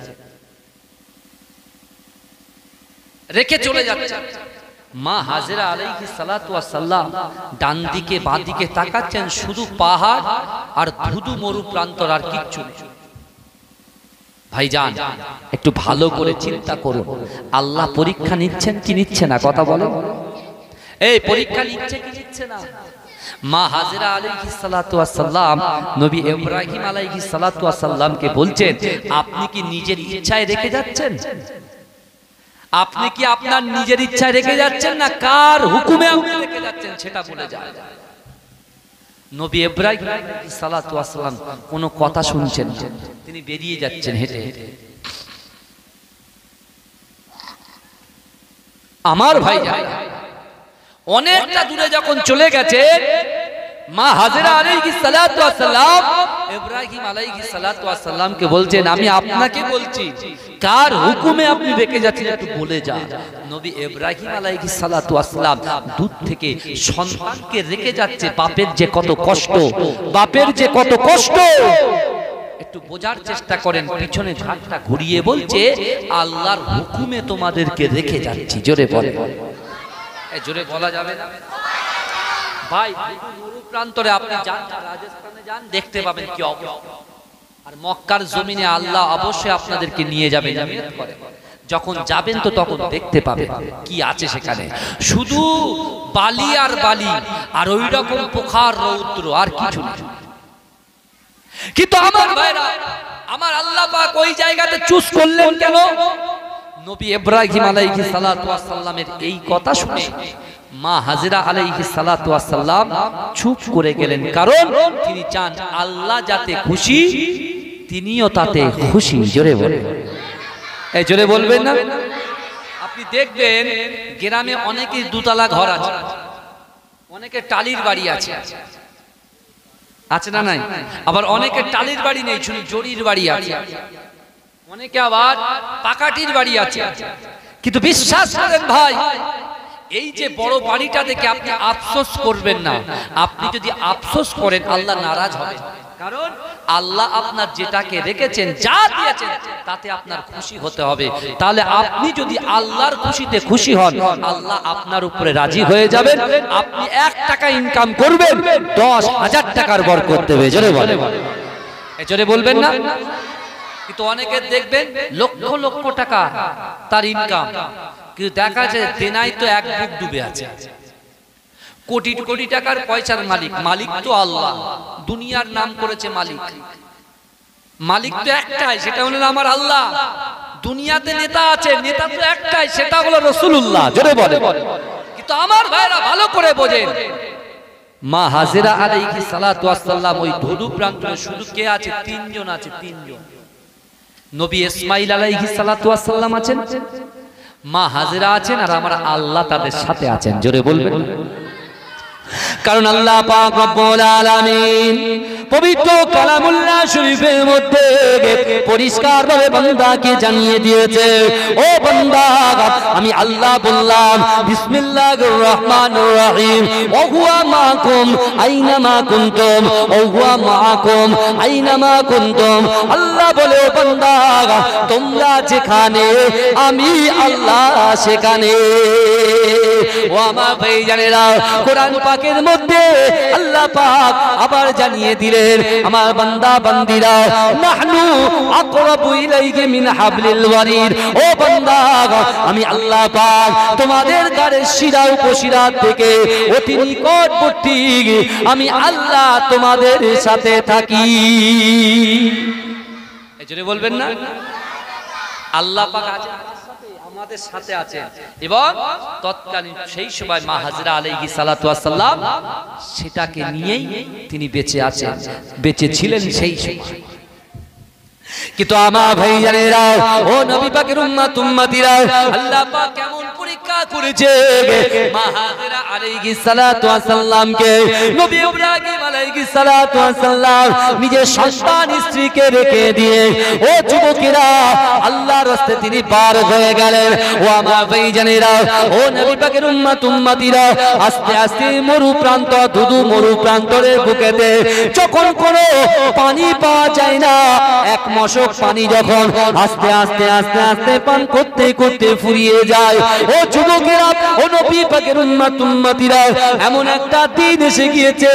রেখে চলে যাচ্ছে। মা হাজেরা আলাইহিস সালাতু ওয়াস সালাম ডান দিকে বাঁ দিকে তাকাচ্ছেন, শুধু পাহাড় আর ধুধু মরু প্রান্তর, আর কিচ্ছু নেই। ভাইজান, একটু ভালো করে চিন্তা করুন, আল্লাহ পরীক্ষা নিচ্ছেন কি নিচ্ছে না? কথা বলেন, এই পরীক্ষা নিচ্ছে কি নিচ্ছে না? মা হাজেরা আলাইহিস সালাতু ওয়াস সালাম নবী ইব্রাহিম আলাইহিস সালাতু ওয়াস সালামকে বলছেন, আপনি কি নিজের ইচ্ছায় রেখে যাচ্ছেন? আপনি কি আপনার নিজের ইচ্ছায় রেখে যাচ্ছেন না কার হুকুমে আপনি রেখে যাচ্ছেন সেটা বলে যান। নবী ইব্রাহিম আলাইহিস সালাতু ওয়াস সালাম কোনো কথা শুনছেন, তিনি বেরিয়ে যাচ্ছেন হেঁটে হেঁটে। আমার ভাই অনেকটা দূরে যখন চলে গেছে, মা হাজেরা আলাইহিস সালাতু ওয়াস সালাম ইব্রাহিম আলাইহিস সালাতু ওয়াস সালামকে বলছেন, আমি আপনাকে বলছি কার হুকুমে আপনি রেখে যাচ্ছেন একটু বলে যান। নবী ইব্রাহিম আলাইহিস সালাতু ওয়াস সালাম দূর থেকে সন্তানকে রেখে যাচ্ছে, বাপের যে কত কষ্ট, বাপের যে কত কষ্ট একটু বোঝার চেষ্টা করেন। পিছনে ঝাঁকটা ঘুরিয়ে বলছে, আল্লাহর হুকুমে তোমাদেরকে রেখে যাচ্ছি। জোরে বলে, জোরে বলা যাবে না ভাই? মরু প্রান্তরে আপনি যান, রাজস্থানে যান, দেখতে পাবেন কি অবস্থা। আর মক্কার জমিনে আল্লাহ অবশ্যই আপনাদেরকে নিয়ে যাবেন, নিয়ত করে যখন যাবেন তো তখন দেখতে পাবেন কি আছে সেখানে, শুধু বালি আর বালি আর ওই রকম পোখার রৌদ্র, আর কিছু না। কিন্তু আমার ভাইরা, আমার আল্লাহ পাক ওই জায়গাতে চুজ করলেন কেন? নবী ইব্রাহিম আলাইহিস সালাতু ওয়াস সালামের এই কথা শুনে মা হাজেরা আলাইহিস সালাতু ওয়াস সালাম চুপ করে গেলেন, কারণ তিনি চান আল্লাহ যাতে খুশি তিনিও তাতে খুশি। জোরে বলে, এই জোরে বলবেন না? আপনি দেখবেন গ্রামে অনেকেই দুতলা ঘর আছে, অনেকের টালির বাড়ি আছে, আছে না নাই? আবার অনেকের টালির বাড়ি নেই, শুধু জরির বাড়ি আছে, অনেকে আবার পাকাটির বাড়ি আছে। কিন্তু বিশ্বাস করেন ভাই, এই যে বড় বাড়িটা দেখে আপনি আফসোস করবেন না। আপনি যদি আফসোস করেন আল্লাহ নারাজ হবে, কারণ আল্লাহ আপনার যেটাকে রেখেছেন, যা দিয়েছেন তাতে আপনার খুশি হতে হবে। তাহলে আপনি যদি আল্লাহর খুশিতে খুশি হন, আল্লাহ আপনার উপরে রাজি হয়ে যাবেন। আপনি 1 টাকা ইনকাম করবেন, 10,000 টাকার বরকত দেবে। জোরে বলেন, জোরে বলবেন না? কিন্তু অনেকে দেখবেন লক্ষ লক্ষ টাকা তার ইনকাম, কিন্তু দেখা যায় দেনায় তো এক বুক ডুবে আছে। কোটি কোটি টাকার পয়সার মালিক, মালিক তো আল্লাহ, দুনিয়ার নাম করেছে মালিক, মালিক তো একটাই, সেটা হলো আমার আল্লাহ। দুনিয়াতে নেতা আছে, নেতা তো একটাই, সেটা হলো রাসূলুল্লাহ। জোরে বলে। কিন্তু আমার ভাইরা ভালো করে বোঝেন, মা হাজেরা আলাইহিস সালাতু ওয়াস সালাম ওই ধুধু প্রান্তরে শুধু কে আছে? 3 জন আছে, 3 জন। নবী ইসমাইল আলাইহিস সালাতু ওয়াস সালাম আছেন, মা হাজেরা আছেন, আর আমার আল্লাহ তাদের সাথে আছেন। জোরে বলবেন, কারণ আল্লাহ পাক রব্বুল আলামিন পবিত্র কালামুল্লাহ শরীফের মধ্যে পরিষ্কারভাবে বান্দাকে জানিয়ে দিয়েছে, ও বান্দা, আমি আল্লাহ বললাম বিসমিল্লাহির রহমানির রহিম, ওয়া হুয়া মাকুম আইনামা কুনতুম, ওয়া হুয়া মাকুম আইনামা কুনতুম। আল্লাহ বলে, ও বান্দা, তোমরা যেখানে আমি আল্লাহ সেখানে। ও আমার ভাইজানেরা, কোরআন পাকের মধ্যে আল্লাহ পাক আবার জানিয়ে দিলেন, আমার বান্দা বান্দিরা, নাহনু আকরাবু ইলাইহি মিন হাবলিল ওয়ারিদ। ও বান্দা, আমি আল্লাহ পাক তোমাদের গাড়ির শিরা উপশিরা থেকে অতি নিকটবর্তী, আমি আল্লাহ তোমাদের সাথে থাকি। এজন্য বলবেন না আল্লাহ পাক আছেন আমাদের সাথে আছেন এবং তৎকালীন সেই সময় মা হাজরা আলাইহিস সালাতু ওয়াস সালাম সেটাকে নিয়েই তিনি বেঁচে আছেন, বেঁচে ছিলেন সেই সময়। কিন্তু আমার ভাইজানেরা, ও নবী পাকের উম্মত উম্মতিরা, আল্লাহ পাক কেমন পরীক্ষা করেছে মা হাজরা আলাইহিস সালাতু ওয়াস সালামকে। নবী ইব্রাহিম আলাইহিস সালাতু ওয়াস সালাম নিজের সন্তান স্ত্রীকে রেখে দিয়ে ও যুবকেরা আল্লাহর রাস্তায় তিনি পার হয়ে গেলেন। ও আমার ভাইজানেরা, ও নবী পাকের উম্মত উম্মতিরা, আস্তে আস্তে মরু প্রান্ত, ধুধু মরু প্রান্তরের বুকেতে যখন কোনো পানি পাওয়া যায় না, এক মশক পানি যখন আস্তে আস্তে আস্তে আস্তে পান করতে করতে ফুরিয়ে যায়, ও যুবকেরা, ও নবী পাকের উম্মত উম্মতিরা, এমন একটা দিন এসে গিয়েছে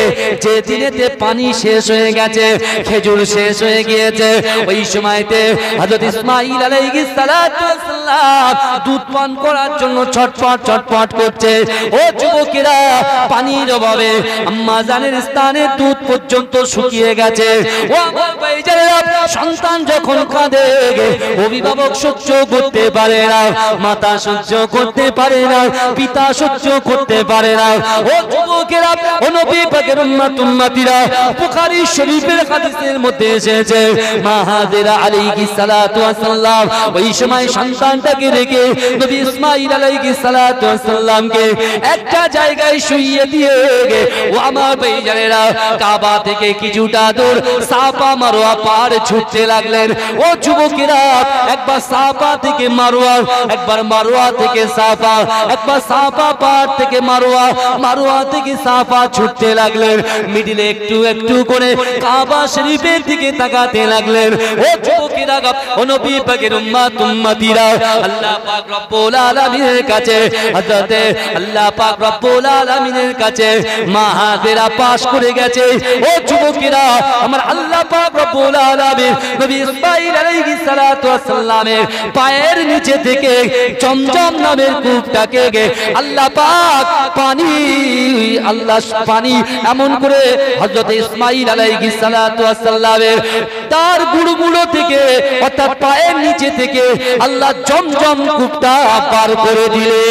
যে দিনেতে পানি শেষ হয়ে গেছে, খেজুর শেষ হয়ে গিয়েছে। ওই সময়তে হযরত ইসমাঈল আলাইহিস সালাতু ওয়াস সালাম দুধ পান করার জন্য ছটফট ছটফট করছে। ও যুবকেরা, পানির অভাবে আম্মা জানের স্থানে দুধ পর্যন্ত শুকিয়ে গেছে। ও আমার ভাইজানেরা, সন্তান যখন কাঁদে অভিভাবক সহ্য করতে পারে না, মাতা সহ্য করতে পারে না, পিতা সহ্য করতে পারে না। ও যুবকেরা, ও নবী পাকের উম্মত উম্মতিরা, বুখারী শরীফের হাদিসের মধ্যে এসেছে মা হাজরা আলাইহিস সালাতু ওয়াস সালাম ওই সময় সন্তানটাকে রেখে নবী ইসমাঈল আলাইহিস সালাতু ওয়াস সালামকে একটা জায়গায় শুইয়ে দিয়ে ও আমার ভাইজানেরা কাবা থেকে কিছুটা দূর সাফা মারওয়া পার ছুটতে লাগলেন। ও যুবকেরা, একবার সাফা থেকে মারওয়া, একবার মারওয়া থেকে সাফা, একবার সাফা পাহাড় থেকে মারওয়া, মারওয়া থেকে সাফা ছুটতে লাগলেন। মিডিলে একটু একটু করে কাবা শরীফের দিকে তাকাতে লাগলেন। ও যুবকেরা, ও নবী পাকের উম্মত উম্মতিরা, আল্লাহ পাক রব্বুল আলামিনের কাছে, হযরত আল্লাহ পাক রব্বুল আলামিনের কাছে মা হাজরা পাশ করে গেছে। ও যুবকেরা, আমার আল্লাহ পাক রব্বুল আলামিন নবী ইসমাঈল আলাইহিস সালাতু ওয়াস সালামের পায়ের নিচে থেকে জমজম নামের কূপটাকে আল্লাহ পাক পানি, আল্লাহ পানি এমন করে হযরত ইসমাঈল আলাইহিস সালাতু ওয়াস সালামের তার গুড়গুড়ো থেকে অর্থাৎ পায়ের নিচে থেকে আল্লাহ জমজম কূপটা পার করে দিলে।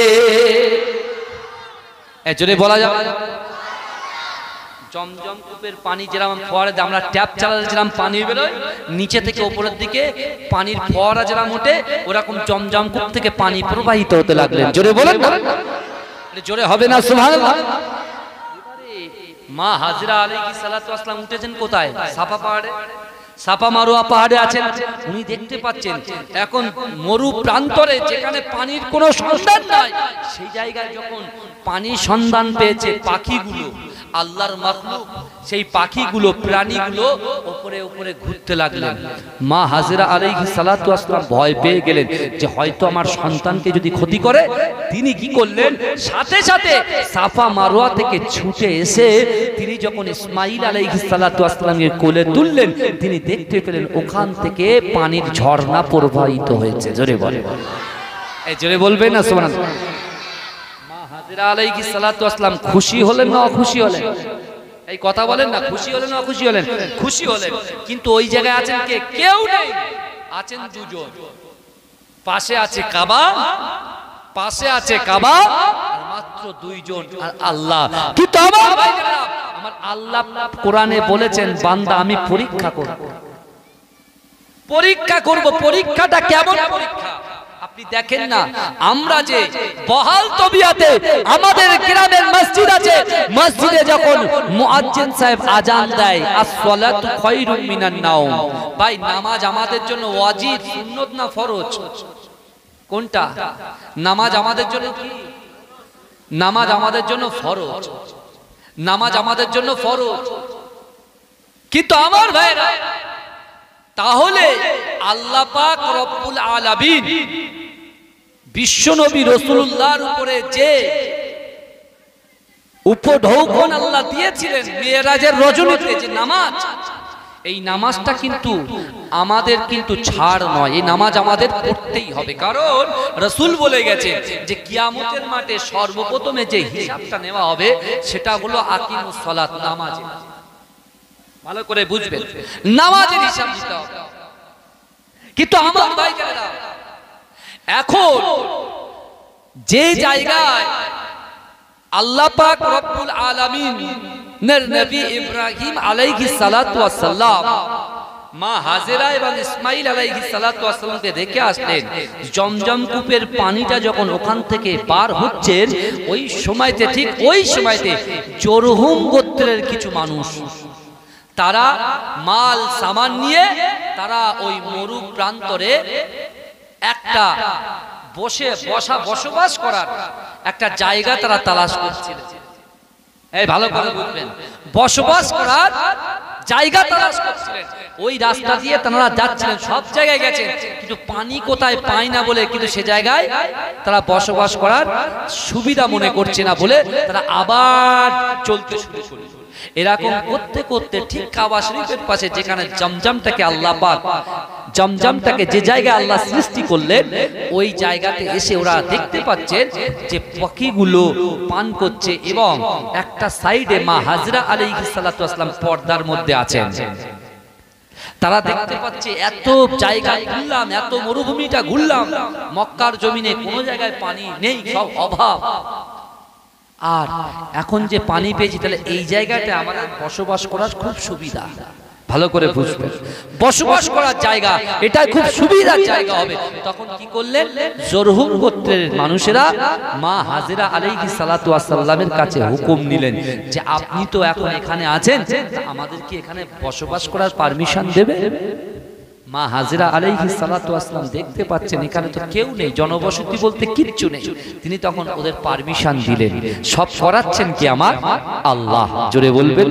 এজন্য বলা যাবে জমজম কূপের পানি যেরকম ফোয়ারা, আমরা ট্যাপ চালালে যেরকম পানি বেরোয় নিচে থেকে উপরের দিকে পানির ফোয়ারা যেরকম ওঠে, ওরকম জমজম কূপ থেকে পানি প্রবাহিত হতে লাগলেন। জোরে বলেন না, জোরে হবে না সুবহানাল্লাহ। মা হাজরা আলাইহিস সালাতু ওয়াস সালাম উঠেছেন কোথায়? সাফা পাহাড়ে, সাফা মারওয়া পাহাড়ে আছেন। উনি দেখতে পাচ্ছেন এখন মরু প্রান্তরে যেখানে পানির কোনো সন্ধান নাই, সেই জায়গায় যখন পানির সন্ধান পেয়েছে পাখিগুলো, আল্লাহর মাখলুক, সেই পাখিগুলো প্রাণীগুলো উপরে উপরে ঘুরতে লাগলেন। মা হাজরা আলাইহিস সালাতু ওয়াস সালাম ভয় পেয়ে গেলেন যে হয়তো আমার সন্তানকে যদি ক্ষতি করে। তিনি কি করলেন, সাথে সাথে সাফা মারওয়া থেকে ছুটে এসে তিনি যখন ইসমাঈল আলাইহিস সালাতু ওয়াস সালামকে কোলে তুললেন, তিনি দেখতে পেলেন ওখান থেকে পানির ঝর্ণা প্রবাহিত হয়েছে। জোরে বলে, এই জোরে বলবেন না সুবহানাল্লাহ। হাজরা আলাইহিস সালাতু ওয়াস সালাম খুশি হলেন না অখুশি হলেন? এই কথা বলেন না, খুশি হলেন না অখুশি হলেন? খুশি হলেন। কিন্তু ওই জায়গায় আছেন কে? কেউ নেই, আছেন দুজন। পাশে আছে কাবা, পাশে আছে কাবা, আর মাত্র দুইজন, আর আল্লাহ। কিন্তু আমার আল্লাহ কোরআনে বলেছেন বান্দা আমি পরীক্ষা করব, পরীক্ষা করব। পরীক্ষাটা কেমন পরীক্ষা? আপনি দেখেন না, আমরা যে বহাল তবিয়াতে আমাদের গ্রামের মসজিদ আছে, মসজিদে যখন মুয়াজ্জিন সাহেব আজান দেয় as-সালাতু খায়রুম মিনান নাওম, ভাই নামাজ আমাদের জন্য ওয়াজিব, সুন্নাত না ফরজ? কোনটা? নামাজ আমাদের জন্য কি? নামাজ আমাদের জন্য ফরজ, নামাজ আমাদের জন্য ফরজ। কিন্তু আমার ভাইরা, তাহলে আল্লাহ পাক রব্বুল আলামিন বিশ্বনবী রাসূলুল্লাহর উপরে যে উপঢৌকন আল্লাহ দিয়েছিলেন মিরাজের রজনীতে, যে নামাজ, এই নামাজটা কিন্তু আমাদের কিন্তু ছাড় নয়, এই নামাজ আমাদের পড়তেই হবে। কারণ রাসূল বলে গেছে যে কিয়ামতের মাঠে সর্বপ্রথমে যে হিসাবটা নেওয়া হবে সেটা হলো আকিমুস সালাত, নামাজ। ভালো করে বুঝবেন, নামাজের হিসাব দিতে হবে। কিন্তু আমার ভাইজানেরা, এখন যে জায়গায় আল্লাহ পাক রব্বুল আলামিনের নবী ইব্রাহিম আলাইহিস সালাতু ওয়াস সালাম মা হাজেরা এবং ইসমাইল আলাইহিস সালাতু ওয়াস সালামকে রেখে আসলেন, জমজম কূপের পানিটা যখন ওখান থেকে পার হচ্ছেন, ওই সময়তে, ঠিক ওই সময়তে জরহুম গোত্রের কিছু মানুষ, তারা মাল সামান নিয়ে তারা ওই মরু প্রান্তরে একটা বসবাস করার একটা জায়গা তারা তালাশ করছিলেন। এই ভালো করে বুঝবেন, বসবাস করার জায়গা তালাশ করছিলেন। ওই রাস্তা দিয়ে তারা যাচ্ছিলেন, সব জায়গায় গেছেন, কিন্তু পানি কোথায় পায় না বলে, কিন্তু সে জায়গায় তারা বসবাস করার সুবিধা মনে করছে না বলে তারা আবার চলতে শুরু করলেন। এরকম করতে করতে ঠিক কাবা শরীফের পাশে যেখানে জমজমটাকে আল্লাহ পাক, জমজমটাকে যে জায়গায় আল্লাহ সৃষ্টি করলেন, ওই জায়গাতে এসে ওরা দেখতে পাচ্ছেন যে পাখিগুলো পান করছে এবং একটা সাইডে মা হাজরা আলাইহিস সালাতু ওয়াস সালাম পর্দার মধ্যে আছেন। তারা দেখতে পাচ্ছে এত জায়গা ঘুরলাম, এত মরুভূমিটা ঘুরলাম, মক্কার জমিনে কোনো জায়গায় পানি নেই, সব অভাব। আর এখন যে পানি পেয়েছি, তাহলে এই জায়গাটা আমাদের বসবাস করার খুব সুবিধা। ভালো করে বুঝবেন, বসবাস করার জায়গা, এটা খুব সুবিধার জায়গা হবে। তখন কি করলেন, জরহুম গোত্রের মানুষেরা মা হাজেরা আলাইহিস সালাতু ওয়াস সালামের কাছে হুকুম নিলেন যে আপনি তো এখন এখানে আছেন, আমাদের কি এখানে বসবাস করার পারমিশন দেবে? মা হাজেরা আলাইহিস সালাতু ওয়াস সালাম দেখতে পাচ্ছেন এখানে তো কেউ নেই, জনবসতি বলতে কিচ্ছু নেই। তিনি তখন ওদের পারমিশন দিলেন। সব করাচ্ছেন কি আমার আল্লাহ, জোরে বলবেন।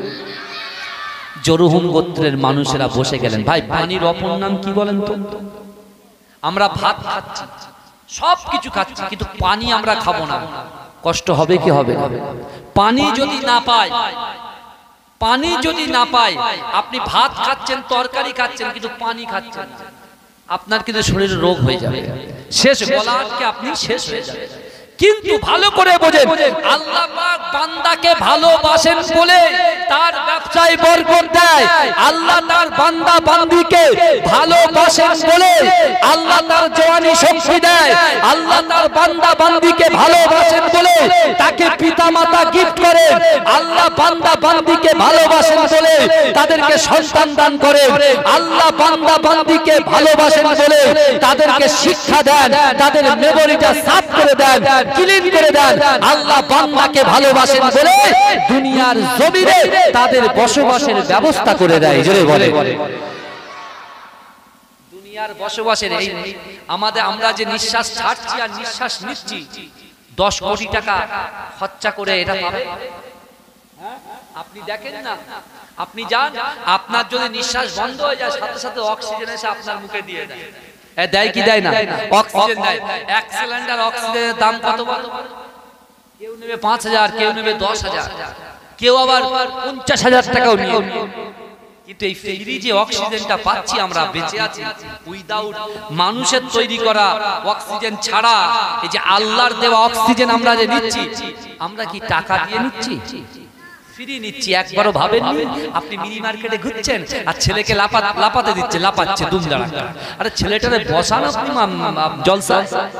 জরহুম গোত্রের মানুষেরা বসে গেলেন। ভাই, পানির অপর নাম কি বলেন তো? আমরা ভাত খাচ্ছি, সব কিছু খাচ্ছি, কিন্তু পানি আমরা খাবো না, কষ্ট হবে কি হবে না? পানি যদি না পাই, পানি যদি না পাই, আপনি ভাত খাচ্ছেন, তরকারি খাচ্ছেন, কিন্তু পানি খাচ্ছেন, আপনার কিন্তু শরীরে রোগ হয়ে যাবে, শেষ, গলা আটকে আপনি শেষ হয়ে যাবে। কিন্তু ভালো করে বোঝেন, আল্লাহ পাক বান্দাকে ভালোবাসেন বলে তার ব্যবসায় বরকত দেয়। আল্লাহ তার বান্দা বান্দিকে ভালোবাসেন বলে আল্লাহ তার জওয়ানি শক্তি দেয়। আল্লাহ তার বান্দা বান্দিকে ভালোবাসেন বলে তাকে পিতামাতা গিফট করেন। আল্লাহ বান্দা বান্দিকে ভালোবাসেন বলে তাদেরকে সন্তান দান করেন। আল্লাহ বান্দা বান্দিকে ভালোবাসেন বলে তাদেরকে শিক্ষা দেন, তাদের মেমোরিটা সাফ করে দেন, ক্লিন করে দেন। আল্লাহ বান্দাকে ভালোবাসেন বলে দুনিয়ার জমিনে তাদের বসবাসের ব্যবস্থা করে দেয়। জোরে বলে, দুনিয়ার বসবাসের এই আমাদের, আমরা যে নিঃশ্বাস ছাড়ছি আর নিঃশ্বাস নিচ্ছি, 10 কোটি টাকা খরচা করে এটা পাবে। আপনি দেখেন না, আপনি যান, আপনার যদি নিঃশ্বাস বন্ধ হয়ে যায়, সাথে সাথে অক্সিজেন এসে আপনার মুখে দিয়ে দেয়। দেয় কি দেয় না? অক্সিজেন দেয়। 1 সিলিন্ডার অক্সিজেনের দাম কত? কেউ নেবে 5000, কেউ নেবে 10000, কেউ আবার 50,000 টাকাও নিয়ে। কিন্তু এই ফ্রি যে অক্সিজেনটা পাচ্ছি আমরা, বেঁচে আছি উইদাউট মানুষের তৈরি করা অক্সিজেন ছাড়া, এই যে আল্লাহর দেওয়া অক্সিজেন আমরা যে নিচ্ছি, আমরা কি টাকা দিয়ে নিচ্ছি? ফ্রি নিচ্ছি। একবারও ভাবেননি আপনি মিনি মার্কেটে ঘুরছেন আর ছেলেকে লাপাতে দিচ্ছে, লাপাচ্ছে দুমদাড়া, আরে ছেলেটারে বসান আপনি জলসা।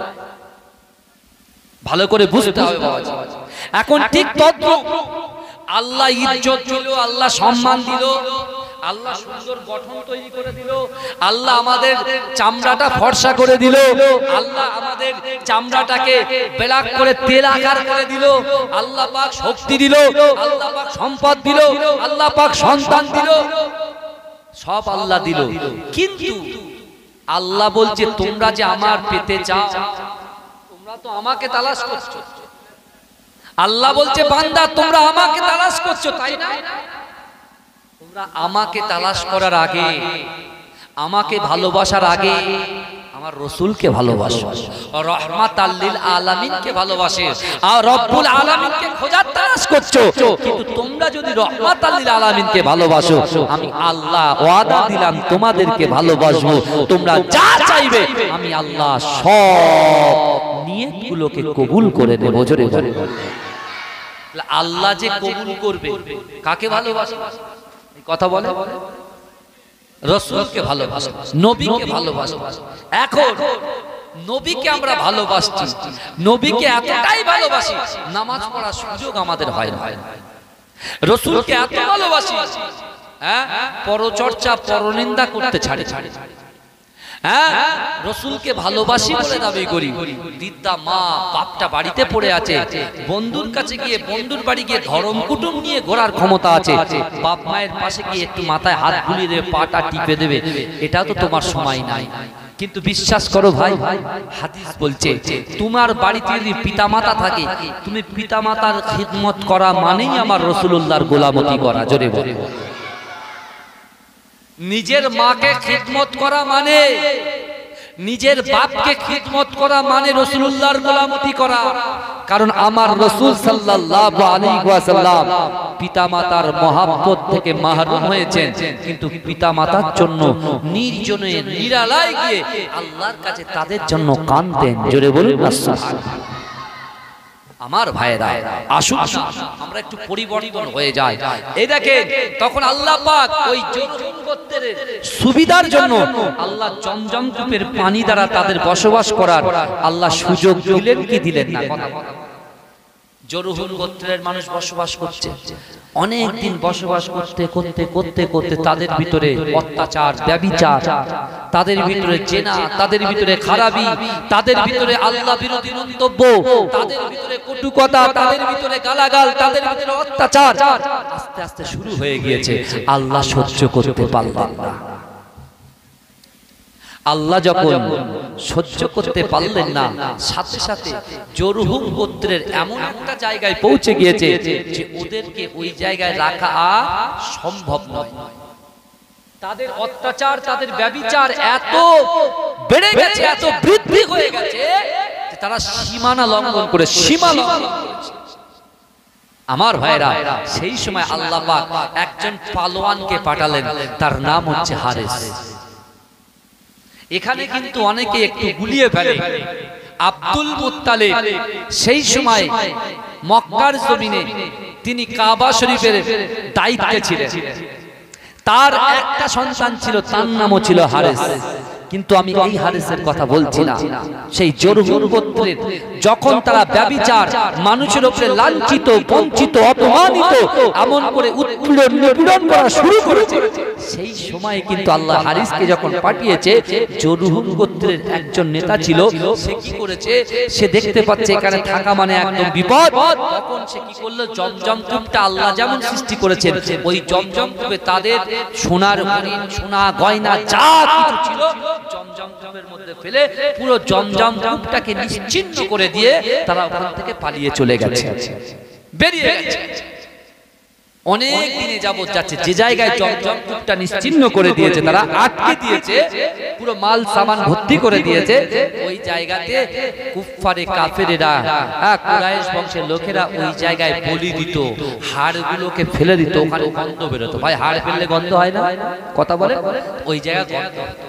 ভালো করে বুঝতে হবে বাবাজি। এখন ঠিক তদ্রূপ আল্লাহ ইজ্জত দিল, আল্লাহ সম্মান দিল, আল্লাহ সুন্দর গঠন তৈরি করে দিল, আল্লাহ আমাদের চামড়াটা ফর্সা করে দিল, আল্লাহ আমাদের চামড়াটাকে ব্ল্যাক করে তেল আকার করে দিল, আল্লাহ পাক শক্তি দিল, আল্লাহ পাক সম্পদ দিল, আল্লাহ পাক সন্তান দিল, সব আল্লাহ দিল। কিন্তু আল্লাহ বলছে তোমরা যে আমার পেতে চাও, তোমরা তো আমাকে তালাশ করছো। আল্লাহ বলছে বান্দা তোমরা আমাকে তালাশ করছো, তাই না? তোমরা আমাকে তালাশ করার আগে, আমাকে ভালোবাসার আগে আমার রাসূলকে ভালোবাসো, রাহমাতাল লিল আলামিনকে ভালোবাসে, আর রব্বুল আলামিনকে খোঁজার তালাশ করছো। কিন্তু তোমরা যদি রাহমাতাল লিল আলামিনকে ভালোবাসো, আমি আল্লাহ ওয়াদা দিলাম তোমাদেরকে ভালোবাসবো। তোমরা যা চাইবে আমি আল্লাহ সব নিয়তগুলোকে কবুল করে নেব। জোরে বলে, আল্লাহ যে কবুল করবে কাকে ভালোবাসে? কথা বলে রাসূলকে ভালোবাসে, নবীকে ভালোবাসে। এখন নবীকে আমরা ভালোবাসছি, নবীকে এতটাই ভালোবাসি নামাজ পড়ার সুযোগ আমাদের হয় না। রাসূলকে এত ভালোবাসি, হ্যাঁ, পরচর্চা পরনিন্দা করতে ছাড়ি। হ্যাঁ, রাসূলকে ভালোবাসি বলে দাবি করি, দিদা মা বাপটা বাড়িতে পড়ে আছে, বন্ধুর কাছে গিয়ে বন্ধুর বাড়ি গিয়ে ধর্ম কুটুম নিয়ে ঘোরার ক্ষমতা আছে, বাপ মায়ের পাশে গিয়ে একটু মাথায় হাত বুলিয়ে দেবে, পাটা টিপে দেবে, এটা তো তোমার সময় নাই। কিন্তু বিশ্বাস করো ভাই, হাদিস বলছে তোমার বাড়িতে যদি পিতামাতা থাকে, তুমি পিতামাতার খিদমত করা মানেই আমার রাসূলুল্লাহর গোলামতি করা। জোরে বলে, নিজের মাকে খিদমত করা মানে, নিজের বাপকে খিদমত করা মানে রাসূলুল্লাহর গোলামতি করা। কারণ আমার রাসূল সাল্লাল্লাহু আলাইহি ওয়াসাল্লাম পিতামাতার মহব্বত থেকে মাহরুম হয়েছেন, কিন্তু পিতামাতার জন্য নির্জনে নিরালায় গিয়ে আল্লাহর কাছে তাদের জন্য কাঁদতেন। জোরে বলুন না সুবহানাল্লাহ। আমার ভাইরা আসুন আমরা একটু পরিবর্তন হয়ে যাই। এই দেখেন তখন আল্লাহ পাক ওই জরহুম গোত্রের সুবিধার জন্য আল্লাহ জমজম কূপের পানি দ্বারা তাদের বসবাস করার আল্লাহ সুযোগ দিলেন কি দিলেন না? জরহুম গোত্রের মানুষ বসবাস করছে, অনেক দিন বসবাস করতে করতে করতে করতে তাদের ভিতরে অত্যাচার, ব্যভিচার, তাদের ভিতরে জেনা, তাদের ভিতরে খারাপি, তাদের ভিতরে আল্লাহ বিরোধী মন্তব্য, তাদের ভিতরে কটু কথা, তাদের ভিতরে গালাগাল, তাদের ভিতরে অত্যাচার আস্তে আস্তে শুরু হয়ে গিয়েছে। আল্লাহ সহ্য করতে পারলেন না। আল্লাহ যখন সহ্য করতে পারলেন না, সাথে সাথে জরহুম গোত্রের এমন একটা জায়গায় পৌঁছে গিয়েছে যে ওদেরকে ওই জায়গায় রাখা সম্ভব নয়। তাদের অত্যাচার, তাদের ব্যভিচার এত বেড়ে গেছে, এত বৃদ্ধি হয়ে গেছে যে তারা সীমানা লঙ্ঘন করে, সীমা লঙ্ঘন করেছে। আমার ভাইরা সেই সময় আল্লাহ পাক একজন পালোয়ানকে পাঠালেন, তার নাম হচ্ছে হারেস। এখানে কিন্তু অনেকে একটু গুলিয়ে ফেলে। আব্দুল মুত্তালিব সেই সময় মক্কার জমিনে তিনি কাবা শরীফের দায়িত্বে ছিলেন। তার একটা সন্তান ছিল, তার নামও ছিল হারেস। কিন্তু আমি এই হারেসের কথা বলছি না। সেই জরহুম গোত্রের যখন তারা ব্যভিচার, মানুষের উপরে লাঞ্ছিত, বঞ্চিত, অপমানিত, এমন করে উৎপীড়ন নিপীড়ন করা শুরু করেছে, সেই সময় কিন্তু আল্লাহ হারিসকে যখন পাঠিয়েছে, জরহুম গোত্রের একজন নেতা ছিল, সে কি করেছে, সে দেখতে পাচ্ছে এখানে থাকা মানে একদম বিপদ। তখন সে কি করলো, জমজম কূপটা আল্লাহ যেমন সৃষ্টি করেছেন, ওই জমজম কূপে তাদের সোনার হরিণ, সোনা গয়না যা কিছু ছিল জমজম কূপের মধ্যে ফেলে পুরো জমজম কূপটাকে নিশ্চিহ্ন করে দিয়ে তারা ওখান থেকে পালিয়ে চলে গেছে, বেরিয়ে গেছে। অনেক দিনে যাবত যাচ্ছে, যে জায়গায় জমজম কূপটা নিশ্চিহ্ন করে দিয়েছে, তারা আটকে দিয়েছে, পুরো মাল সামান ভর্তি করে দিয়েছে, ওই জায়গাতে কুফফারে কাফেরেরা, কুরাইশ বংশের লোকেরা ওই জায়গায় বলি দিত, হাড়গুলোকে ফেলে দিত, ওখানে গন্ধ বেরোতো। ভাই হাড় ফেললে গন্ধ হয় না? কথা বলে, ওই জায়গায় গন্ধ হতো।